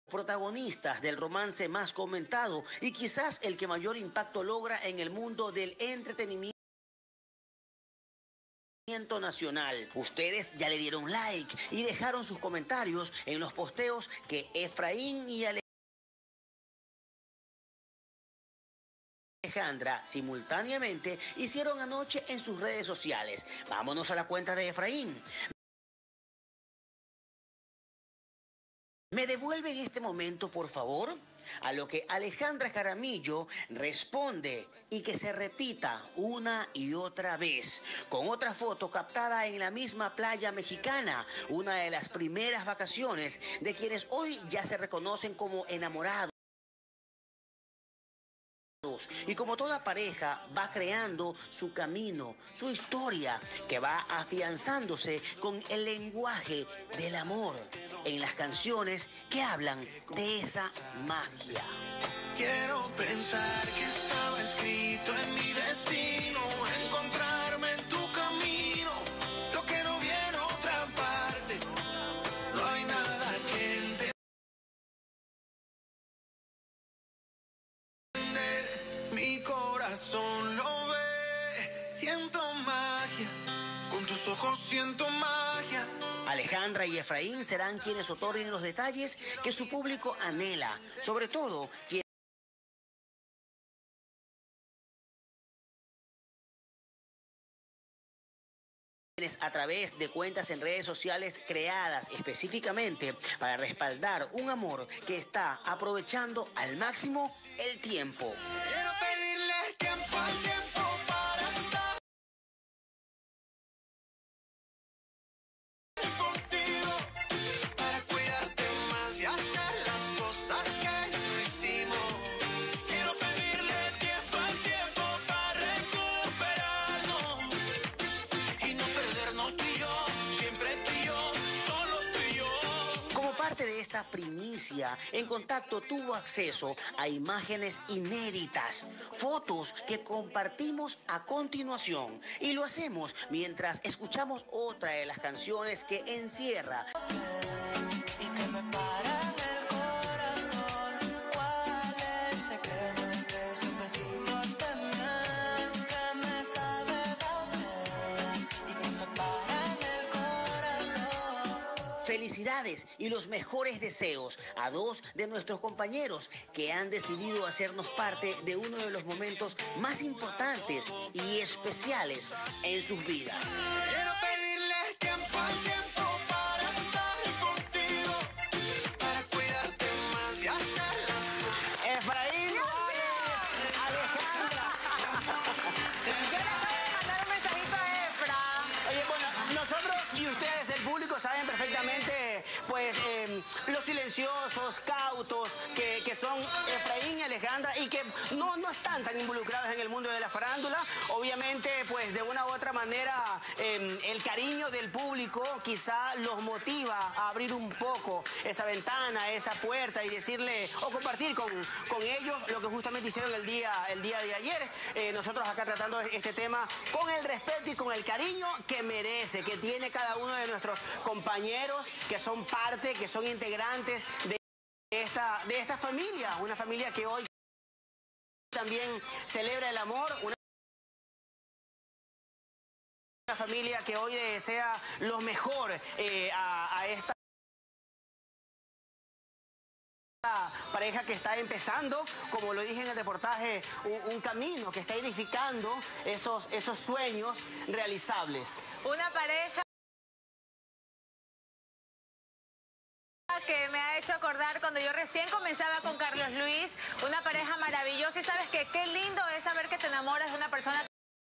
Protagonistas del romance más comentado y quizás el que mayor impacto logra en el mundo del entretenimiento nacional. Ustedes ya le dieron like y dejaron sus comentarios en los posteos que Efraín y Alejandra simultáneamente hicieron anoche en sus redes sociales. Vámonos a la cuenta de Efraín. ¿Me devuelve en este momento, por favor? A lo que Alejandra Jaramillo responde y que se repita una y otra vez, con otra foto captada en la misma playa mexicana, una de las primeras vacaciones de quienes hoy ya se reconocen como enamorados. Y como toda pareja va creando su camino, su historia, que va afianzándose con el lenguaje del amor en las canciones que hablan de esa magia. Quiero pensar que estaba escrito en mi destino, encontrarme en tu camino, lo que no viene otra parte, no hay nada que entender. Mi corazón lo ve, siento magia, con tus ojos siento magia. Alejandra y Efraín serán quienes otorguen los detalles que su público anhela, sobre todo quienes a través de cuentas en redes sociales creadas específicamente para respaldar un amor que está aprovechando al máximo el tiempo. Quiero pedirle tiempo al tiempo para estar contigo, para cuidarte más y hacer las cosas que no hicimos. Quiero pedirle tiempo al tiempo para recuperarnos y no perdernos tú y yo, siempre tú y yo, solo tú y yo. Como parte de esta primicia, En Contacto tuvo acceso a imágenes inéditas, fotos que compartimos a continuación. Y lo hacemos mientras escuchamos otra de las canciones que encierra Y que me para en el corazón. ¿Cuál es el secreto? Entre sus besitos de miel que me sabe a usted y que me para en el corazón. felicidades y los mejores deseos a dos de nuestros compañeros que han decidido hacernos parte de uno de los momentos más importantes y especiales en sus vidas. Quiero pedirle tiempo al tiempo para estar contigo, para cuidarte más y hacer las cosas. Efraín Juárez, Alejandra. Yo le acabo de mandar un mensajito a Efra. Oye, bueno, nosotros y ustedes, el público, saben perfectamente, pues, los silenciosos, cautos, que son Efraín y Alejandra y que no están tan involucrados en el mundo de la farándula. Obviamente, pues, de una u otra manera, el cariño del público quizá los motiva a abrir un poco esa ventana, esa puerta y decirle, o compartir con ellos lo que justamente hicieron el día de ayer. Nosotros acá tratando este tema con el respeto y con el cariño que merece, que tiene cada uno de nuestros compañeros que son parte, que son integrantes de esta familia, una familia que hoy también celebra el amor, una familia que hoy desea lo mejor a esta pareja que está empezando, como lo dije en el reportaje, un camino que está edificando esos sueños realizables. Una pareja que me ha hecho acordar cuando yo recién comenzaba con Carlos Luis, una pareja maravillosa. Y sabes que qué lindo es saber que te enamoras de una persona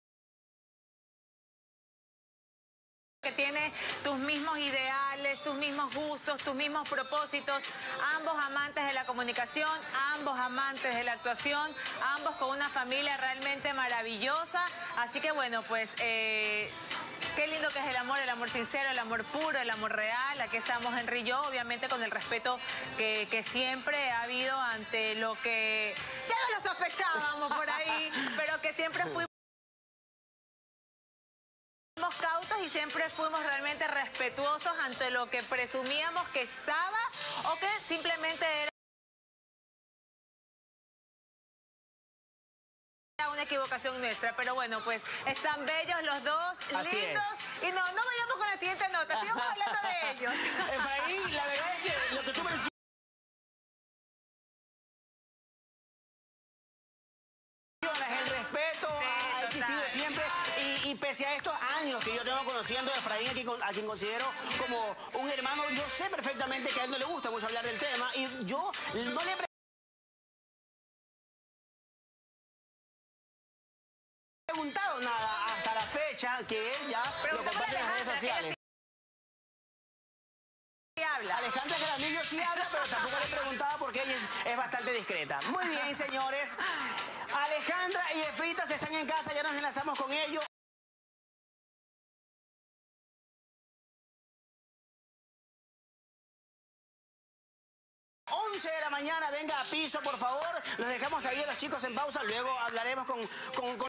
que tiene tus mismos ideales, tus mismos gustos, tus mismos propósitos, ambos amantes de la comunicación, ambos amantes de la actuación, ambos con una familia realmente maravillosa. Así que bueno, pues qué lindo que es el amor sincero, el amor puro, el amor real. Aquí estamos Henry y yo, obviamente con el respeto que siempre ha habido ante lo que ya no lo sospechábamos por ahí, pero que siempre fuimos cautos y siempre fuimos realmente respetuosos ante lo que presumíamos que estaba o que simplemente era equivocación nuestra. Pero bueno, pues están bellos los dos, Así lindos. Y no vayamos con la siguiente nota, sigamos hablando de ellos. Efraín, la verdad es que lo que tú mencionas, el respeto ha existido siempre y pese a estos años que yo tengo conociendo a Efraín, a quien considero como un hermano, yo sé perfectamente que a él no le gusta mucho hablar del tema y yo no le he preguntado nada hasta la fecha que él ya lo comparte en las redes sociales. Habla. Alejandra Jaramillo sí habla, pero tampoco le preguntaba porque ella es bastante discreta. Muy bien, señores. Alejandra y Efritas están en casa, ya nos enlazamos con ellos. 11 de la mañana, venga a piso, por favor. Los dejamos ahí a los chicos en pausa, luego hablaremos con